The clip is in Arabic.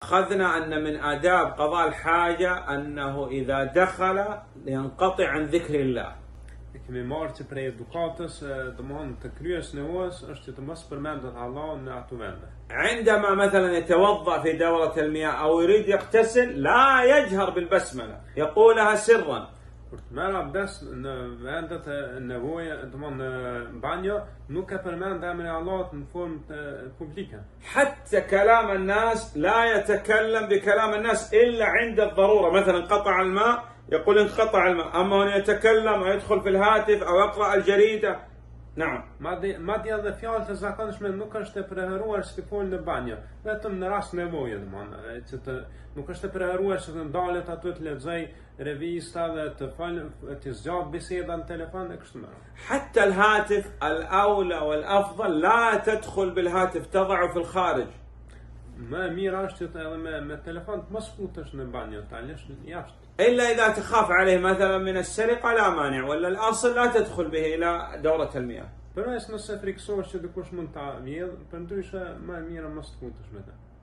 أخذنا أن من آداب قضاء الحاجة أنه إذا دخل ينقطع عن ذكر الله. Kemi marrë që prej edukatës, domthonë të kryes nevojës është që të mos përmendet Allahu në ato vende. عندما مثلا يتوضأ في دورة المياه أو يريد يغتسل لا يجهر بالبسملة، يقولها سرا. Kur të merr abdes në vendet e nevoje, domthonë në banjo, nuk e përmend emrin e Allahut në formë publike. حتى كلام الناس لا يتكلم بكلام الناس إلا عند الضرورة، مثلا قطع الماء يقول انقطع الماء، أما أن يتكلم أو يدخل في الهاتف أو يقرأ الجريدة. نعم. Madje edhe fjalët e zakonshme nuk është e preferuar që të fol në banjo, vetëm në rast nevoje, domthonë, që të nuk është e preferuar që të ndalet aty të lexoj revista dhe të fal të zgjat biseda në telefon e kështu me radhë. حتى الهاتف الأولى والأفضل لا تدخل بالهاتف، تضعه في الخارج. Më mirë është që edhe me telefon të mos futesh në banjo, ta lësh jashtë. إلا إذا تخاف عليه مثلا من السرقة لا مانع، ولا الأصل لا تدخل به إلى دورة المياه. Përveç nëse friksohesh që dikush mund ta vjedh, përndryshe më mirë mos të futesh me të.